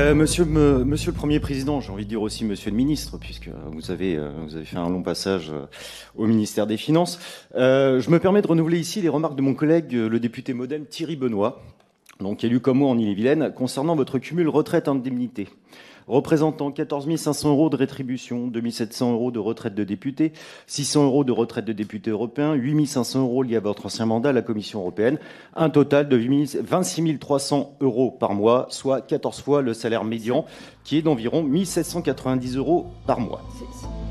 Monsieur le Premier Président, j'ai envie de dire aussi Monsieur le Ministre, puisque vous avez fait un long passage au ministère des Finances. Je me permets de renouveler ici les remarques de mon collègue, le député modem Thierry Benoît, donc élu comme moi en Ille-et-Vilaine, concernant votre cumul retraite-indemnité. Représentant 14 500 euros de rétribution, 2 700 euros de retraite de député, 600 euros de retraite de député européen, 8 500 euros liés à votre ancien mandat à la Commission européenne, un total de 26 300 euros par mois, soit 14 fois le salaire médian, qui est d'environ 1 790 euros par mois.